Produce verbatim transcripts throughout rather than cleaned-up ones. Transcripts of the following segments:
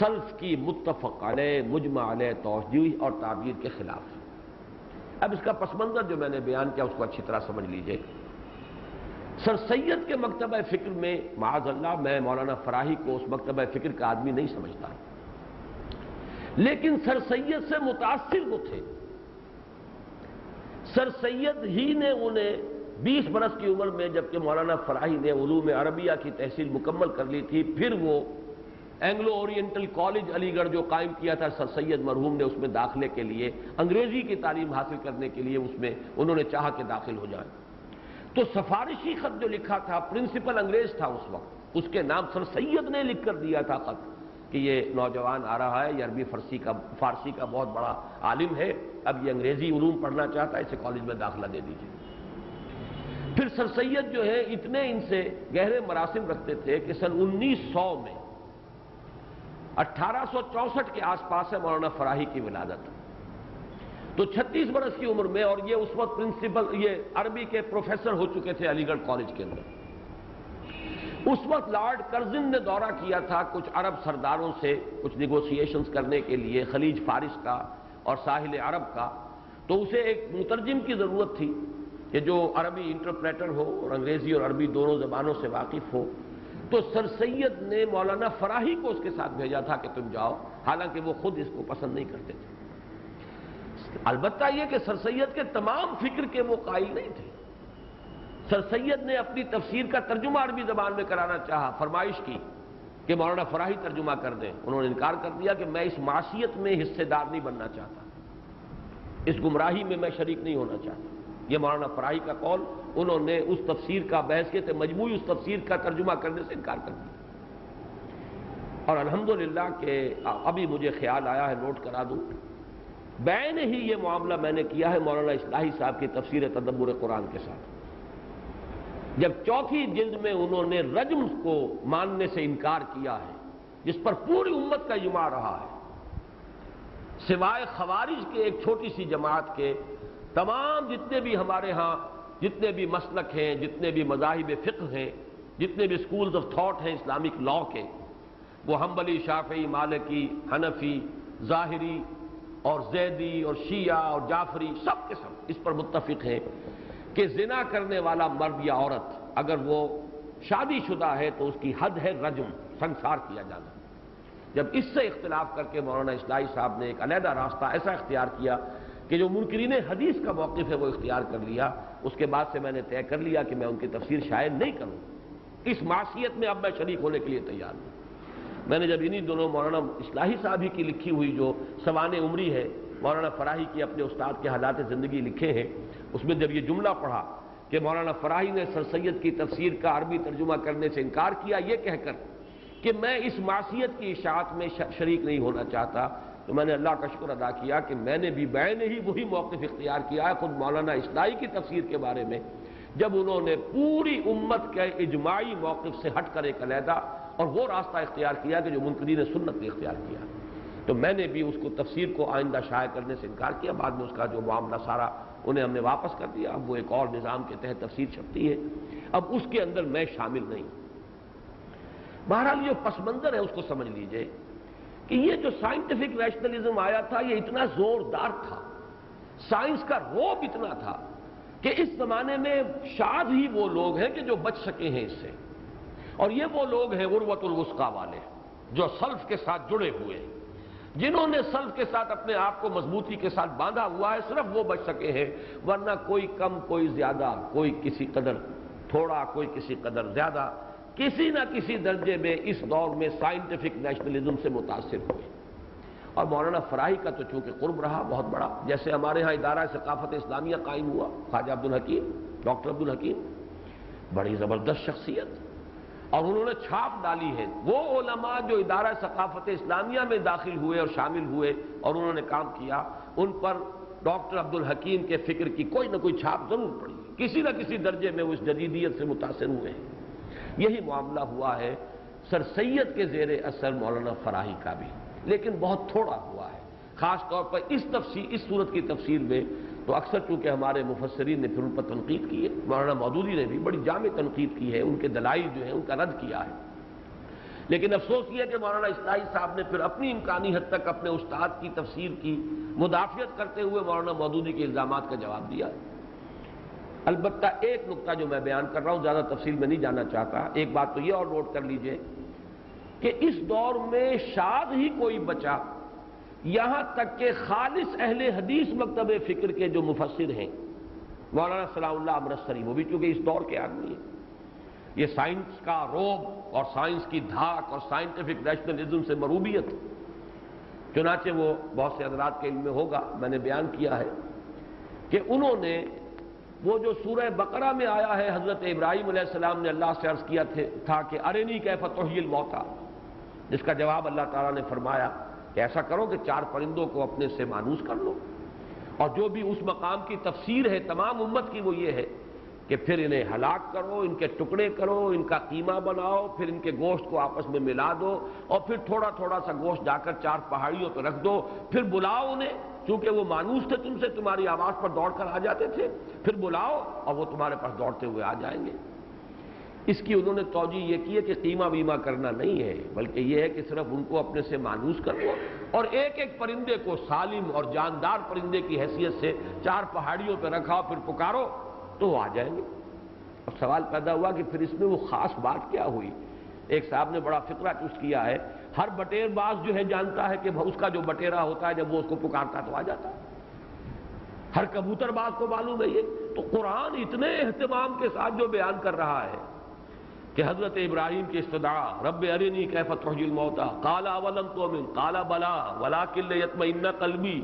سلف کی متفق علیہ مجمع علیہ توجیہ اور تعبیر کے خلاف ہے۔ اب اس کا پس منظر جو میں نے بیان کیا اس کو اچھی طرح سمجھ لیجئے۔ سر سید کے مکتبہ فکر میں معاذ اللہ میں مولانا فراہی کو اس مکتبہ فکر کا آدمی نہیں سمجھتا، لیکن سر سید سے متاثر وہ تھے۔ سر سید ہی نے انہیں بیس برس کی عمر میں، جبکہ مولانا فراہی نے علوم عربیہ کی تحصیل مکمل کر لی تھی، پھر وہ اینگلو اورینٹل کالج علی گڑھ جو قائم کیا تھا سر سید مرحوم نے، اس میں داخلے کے لیے انگریزی کی تعلیم حاصل کرنے کے لیے اس میں انہوں نے چاہا کہ داخل ہو جائیں، تو سفارشی خط جو لکھا تھا، پرنسپل انگریز تھا اس وقت، اس کے نام سر سید نے لکھ کر دیا تھا خط کہ یہ نوجوان آ رہا ہے، یہ عربی فارسی کا فارسی کا بہت بڑا عالم ہے، اب یہ انگریزی علوم پڑھنا چاہتا ہے، اسے کالج میں داخلہ دے دیجیے۔ پھر سر سید جو ہے اتنے ان سے گہرے مراسم رکھتے تھے کہ سن انیس سو میں اٹھارہ سو چونسٹھ کے آس پاس ہے مولانا فراہی کی ولادت، تو چھتیس برس کی عمر میں، اور یہ اس وقت پرنسپل یہ عربی کے پروفیسر ہو چکے تھے علی گڑھ کالج کے اندر۔ اس وقت لارڈ کرزن نے دورہ کیا تھا کچھ عرب سرداروں سے کچھ نیگوسیشنز کرنے کے لیے، خلیج فارس کا اور ساحل عرب کا، تو اسے ایک مترجم کی ضرورت تھی کہ جو عربی انٹرپریٹر ہو اور انگریزی اور عربی دونوں زبانوں سے واقف ہو، تو سر سید نے مولانا فراہی کو اس کے ساتھ بھیجا تھا کہ تم جاؤ، حالانکہ وہ خود اس کو پسند نہیں کرتے تھے۔ البتہ یہ کہ سر سید کے تمام فکر کے وہ قائل نہیں تھے۔ سر سید نے اپنی تفسیر کا ترجمہ عربی زبان میں کرانا چاہا، فرمائش کی کہ مولانا فراہی ترجمہ کر دیں، انہوں نے انکار کر دیا کہ میں اس معصیت میں حصے دار نہیں بننا چاہتا، اس گمراہی میں میں شریک نہیں ہونا چاہتا۔ یہ مولانا فراہی کا قول، انہوں نے اس تفسیر کا بحث کے تھے مجموعی اس تفسیر کا ترجمہ کرنے سے انکار کر دیا۔ اور الحمدللہ کہ ابھی مجھے خیال آیا ہے، نوٹ کرا دوں، بعین ہی یہ معاملہ میں نے کیا ہے مولانا اصلاحی صاحب کی تفسیر تدبر قرآن کے ساتھ، جب چوتھی جلد میں انہوں نے رجم کو ماننے سے انکار کیا ہے، جس پر پوری امت کا اجماع رہا ہے، سوائے خوارج کے ایک چھوٹی سی جماعت کے، تمام جتنے بھی ہمارے ہاں جتنے بھی مسلک ہیں، جتنے بھی مذاہب فقہ ہیں، جتنے بھی سکولز آف تھاٹ ہیں اسلامک لا کے، وہ حنبلی، شافعی، مالکی، حنفی، ظاہری اور زیدی اور شیعہ اور جعفری، سب کے سب اس پر متفق ہیں کہ زنا کرنے والا مرد یا عورت اگر وہ شادی شدہ ہے تو اس کی حد ہے رجم، سنسار کیا جانا۔ جب اس سے اختلاف کر کے مولانا اصلاحی صاحب نے ایک علیحدہ راستہ ایسا اختیار کیا کہ جو منکرین حدیث کا موقف ہے وہ اختیار کر لیا، اس کے بعد سے میں نے طے کر لیا کہ میں ان کی تفسیر شائع نہیں کروں، اس معصیت میں اب میں شریک ہونے کے لیے تیار ہوں۔ میں نے جب انہی دونوں مولانا اصلاحی صاحب ہی کی لکھی ہوئی جو سوانح عمری ہے، مولانا فراہی کی اپنے استاد کے حالات زندگی لکھے ہیں، اس میں جب یہ جملہ پڑھا کہ مولانا فراہی نے سر سید کی تفسیر کا عربی ترجمہ کرنے سے انکار کیا یہ کہہ کر کہ میں اس معصیت کی اشاعت میں شریک نہیں ہونا چاہتا، تو میں نے اللہ کا شکر ادا کیا کہ میں نے بھی بعین ہی وہی موقف اختیار کیا ہے خود مولانا اصلاحی کی تفسیر کے بارے میں، جب انہوں نے پوری امت کے اجماعی موقف سے ہٹ کر ایک علیحدہ اور وہ راستہ اختیار کیا کہ جو منکرین سنت نے اختیار کیا، تو میں نے بھی اس کو تفسیر کو آئندہ شائع کرنے سے انکار کیا۔ بعد میں اس کا جو معاملہ سارا انہیں ہم نے واپس کر دیا، اب وہ ایک اور نظام کے تحت تفسیر چھپتی ہے، اب اس کے اندر میں شامل نہیں۔ بہرحال یہ پس منظر ہے، اس کو سمجھ لیجئے کہ یہ جو سائنٹیفک ریشنلزم آیا تھا یہ اتنا زوردار تھا، سائنس کا رعب اتنا تھا کہ اس زمانے میں شاید ہی وہ لوگ ہیں کہ جو بچ سکے ہیں اس سے، اور یہ وہ لوگ ہیں عروۃ الوثقیٰ والے جو سلف کے ساتھ جڑے ہوئے ہیں، جنہوں نے سلف کے ساتھ اپنے آپ کو مضبوطی کے ساتھ باندھا ہوا ہے، صرف وہ بچ سکے ہیں، ورنہ کوئی کم کوئی زیادہ، کوئی کسی قدر تھوڑا کوئی کسی قدر زیادہ، کسی نہ کسی درجے میں اس دور میں سائنٹیفک نیشنلزم سے متاثر ہوئے۔ اور مولانا فراہی کا تو چونکہ قرب رہا بہت بڑا، جیسے ہمارے ہاں ادارہ ثقافت اسلامیہ قائم ہوا، خواجہ عبدالحکیم، ڈاکٹر عبدالحکیم، بڑی زبردست شخصیت، اور انہوں نے چھاپ ڈالی ہے۔ وہ علماء جو ادارہ ثقافت اسلامیہ میں داخل ہوئے اور شامل ہوئے اور انہوں نے کام کیا، ان پر ڈاکٹر عبدالحکیم کے فکر کی کوئی نہ کوئی چھاپ ضرور پڑی، کسی نہ کسی درجے میں وہ اس جدیدیت سے متاثر ہوئے ہیں۔ یہی معاملہ ہوا ہے سر سید کے زیر اثر مولانا فراہی کا بھی، لیکن بہت تھوڑا ہوا ہے، خاص طور پر اس تفسیر اس صورت کی تفسیر میں تو اکثر چونکہ ہمارے مفسرین نے پھر ان پر تنقید کی ہے، مولانا مودودی نے بھی بڑی جامع تنقید کی ہے، ان کے دلائل جو ہیں ان کا رد کیا ہے، لیکن افسوس یہ ہے کہ مولانا اصلاحی صاحب نے پھر اپنی امکانی حد تک اپنے استاد کی تفسیر کی مدافعت کرتے ہوئے مولانا مودودی کے الزامات کا جواب دیا۔ البتہ ایک نقطہ جو میں بیان کر رہا ہوں، زیادہ تفصیل میں نہیں جانا چاہتا، ایک بات تو یہ اور نوٹ کر لیجئے کہ اس دور میں شاذ ہی کوئی بچا، یہاں تک کہ خالص اہل حدیث مکتب فکر کے جو مفسر ہیں، مولانا صلاح اللہ امرتسری، وہ بھی چونکہ اس دور کے آدمی ہیں، یہ سائنس کا روب اور سائنس کی دھاک اور سائنٹیفک ریشنلزم سے مروبیت، چنانچہ وہ بہت سے حضرات کے علم میں ہوگا، میں نے بیان کیا ہے کہ انہوں نے وہ جو سورہ بقرہ میں آیا ہے، حضرت ابراہیم علیہ السلام نے اللہ سے عرض کیا تھا کہ ارنی کیف تحیی الموتی، جس کا جواب اللہ تعالیٰ نے فرمایا کہ ایسا کرو کہ چار پرندوں کو اپنے سے مانوس کر لو، اور جو بھی اس مقام کی تفسیر ہے تمام امت کی وہ یہ ہے کہ پھر انہیں ہلاک کرو، ان کے ٹکڑے کرو، ان کا قیمہ بناؤ، پھر ان کے گوشت کو آپس میں ملا دو، اور پھر تھوڑا تھوڑا سا گوشت جا کر چار پہاڑیوں پہ رکھ دو، پھر بلاؤ انہیں، چونکہ وہ مانوس تھے تم سے، تمہاری آواز پر دوڑ کر آ جاتے تھے، پھر بلاؤ اور وہ تمہارے پاس دوڑتے ہوئے آ جائیں گے۔ اس کی انہوں نے توجہ یہ کی ہے کہ قیمہ بیمہ کرنا نہیں ہے، بلکہ یہ ہے کہ صرف ان کو اپنے سے مانوس کر لو، اور ایک ایک پرندے کو سالم اور جاندار پرندے کی حیثیت سے چار پہاڑیوں پہ رکھاؤ، پھر پکارو تو وہ آ جائیں گے۔ اب سوال پیدا ہوا کہ پھر اس میں وہ خاص بات کیا ہوئی؟ ایک صاحب نے بڑا فقرہ چست کیا ہے، ہر بٹیر باز جو ہے جانتا ہے کہ اس کا جو بٹیرا ہوتا ہے جب وہ اس کو پکارتا تو آ جاتا ہے، ہر کبوتر باز کو معلوم ہے یہ۔ تو قرآن اتنے اہتمام کے ساتھ جو بیان کر رہا ہے کہ حضرت ابراہیم کی استدعا، رب ارنی کیف تحیی الموتی، قال اولم تؤمن قال بلی ولکن لیطمئن قلبی،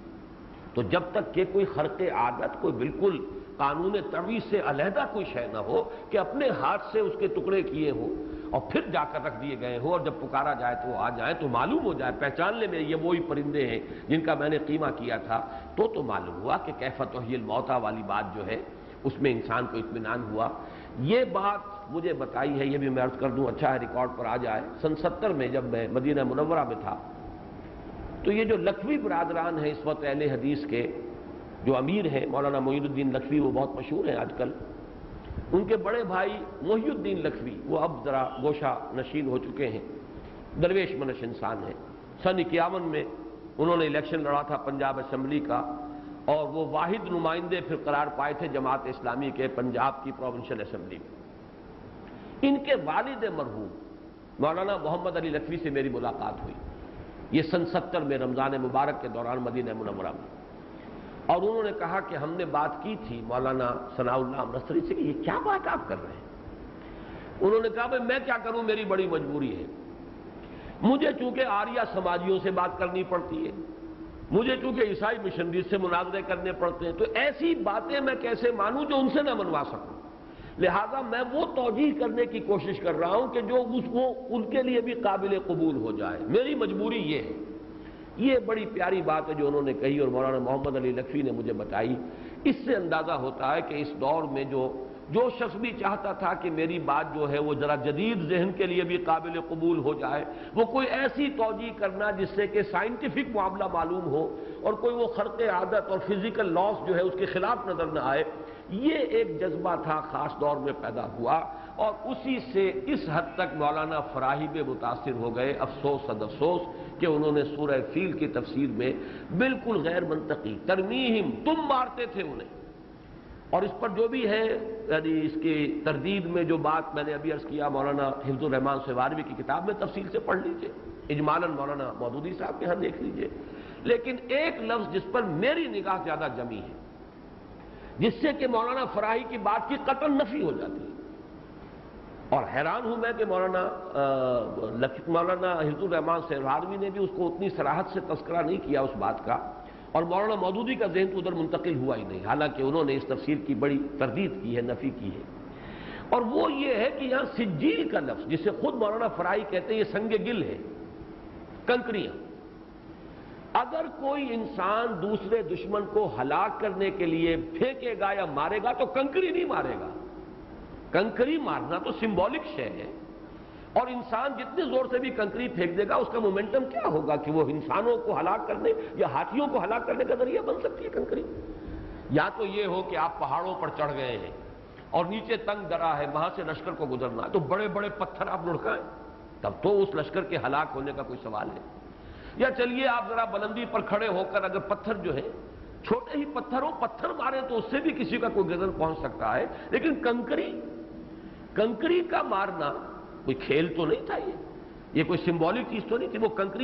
تو جب تک کہ کوئی خرق عادت، کوئی بالکل قانون تعویض سے علیحدہ کوئی شے نہ ہو کہ اپنے ہاتھ سے اس کے ٹکڑے کیے ہوں اور پھر جا کر رکھ دیے گئے ہوں، اور جب پکارا جائے تو وہ آ جائیں، تو معلوم ہو جائے، پہچان لے میں یہ وہی پرندے ہیں جن کا میں نے قیمہ کیا تھا، تو تو معلوم ہوا کہ کیف تحیی الموتی والی بات جو ہے اس میں انسان کو اطمینان ہوا۔ یہ بات مجھے بتائی ہے، یہ بھی میں عرض کر دوں، اچھا ہے ریکارڈ پر آ جائے، سن ستر میں جب میں مدینہ منورہ میں تھا تو یہ جو لکھوی برادران ہیں اس وقت اہل حدیث کے جو امیر ہیں، مولانا معین الدین لکھوی، وہ بہت مشہور ہیں آج کل، ان کے بڑے بھائی محی الدین لکھوی، وہ اب ذرا گوشہ نشین ہو چکے ہیں، درویش منش انسان ہیں۔ سن اکیاون میں انہوں نے الیکشن لڑا تھا پنجاب اسمبلی کا، اور وہ واحد نمائندے پھر قرار پائے تھے جماعت اسلامی کے پنجاب کی پروونشل اسمبلی میں۔ ان کے والد مرحوم مولانا محمد علی لکھوی سے میری ملاقات ہوئی، یہ سن ستر میں رمضان مبارک کے دوران مدینہ منورہ میں، اور انہوں نے کہا کہ ہم نے بات کی تھی مولانا ثناء اللہ امرتسری سے کہ یہ کیا بات آپ کر رہے ہیں؟ انہوں نے کہا بھائی میں کیا کروں، میری بڑی مجبوری ہے، مجھے چونکہ آریہ سماجیوں سے بات کرنی پڑتی ہے، مجھے چونکہ عیسائی مشنریز سے مناظرے کرنے پڑتے ہیں، تو ایسی باتیں میں کیسے مانوں جو ان سے نہ منوا سکوں، لہذا میں وہ توجیہ کرنے کی کوشش کر رہا ہوں کہ جو اس وہ ان کے لیے بھی قابل قبول ہو جائے، میری مجبوری یہ ہے۔ یہ بڑی پیاری بات ہے جو انہوں نے کہی اور مولانا محمد علی لکھوی نے مجھے بتائی۔ اس سے اندازہ ہوتا ہے کہ اس دور میں جو جو شخص بھی چاہتا تھا کہ میری بات جو ہے وہ ذرا جدید ذہن کے لیے بھی قابل قبول ہو جائے، وہ کوئی ایسی توجیہ کرنا جس سے کہ سائنٹیفک معاملہ معلوم ہو اور کوئی وہ خرق عادت اور فزیکل لاس جو ہے اس کے خلاف نظر نہ آئے، یہ ایک جذبہ تھا، خاص دور میں پیدا ہوا، اور اسی سے اس حد تک مولانا فراہی بے متاثر ہو گئے۔ افسوس صد افسوس کہ انہوں نے سورہ فیل کی تفسیر میں بالکل غیر منطقی ترمیہم، تم مارتے تھے انہیں، اور اس پر جو بھی ہے یعنی اس کی تردید میں جو بات میں نے ابھی عرض کیا، مولانا حفظ الرحمان سواروی کی کتاب میں تفصیل سے پڑھ لیجئے، اجمالاً مولانا مودودی صاحب کے ہاں دیکھ لیجئے، لیکن ایک لفظ جس پر میری نگاہ زیادہ جمی ہے، جس سے کہ مولانا فراہی کی بات کی قطعاً نفی ہو جاتی ہے، اور حیران ہوں میں کہ مولانا مولانا حفظ الرحمان سہروردی نے بھی اس کو اتنی صراحت سے تذکرہ نہیں کیا اس بات کا، اور مولانا مودودی کا ذہن تو ادھر منتقل ہوا ہی نہیں، حالانکہ انہوں نے اس تفسیر کی بڑی تردید کی ہے، نفی کی ہے۔ اور وہ یہ ہے کہ یہاں سجیل کا لفظ، جسے خود مولانا فراہی کہتے ہیں، یہ سنگ گل ہے، کنکریاں۔ اگر کوئی انسان دوسرے دشمن کو ہلاک کرنے کے لیے پھینکے گا یا مارے گا تو کنکری نہیں مارے گا، کنکری مارنا تو سمبولک شے ہے، اور انسان جتنے زور سے بھی کنکری پھینک دے گا اس کا مومنٹم کیا ہوگا کہ وہ انسانوں کو ہلاک کرنے یا ہاتھیوں کو ہلاک کرنے کا ذریعہ بن سکتی ہے کنکری۔ یا تو یہ ہو کہ آپ پہاڑوں پر چڑھ گئے ہیں اور نیچے تنگ درا ہے، وہاں سے لشکر کو گزرنا ہے، تو بڑے بڑے پتھر آپ لڑکائیں، تب تو اس لشکر کے ہلاک ہونے کا کوئی سوال ہے۔ یا چلیے آپ ذرا بلندی پر کھڑے ہو کر اگر پتھر جو ہے چھوٹے ہی پتھر ہو، پتھر مارے تو اس سے بھی کسی کا کوئی گردن پہنچ سکتا ہے، لیکن کنکری کنکری کا مارنا کوئی کھیل تو نہیں تھا، یہ یہ کوئی سمبولک چیز تو نہیں تھی، وہ کنکری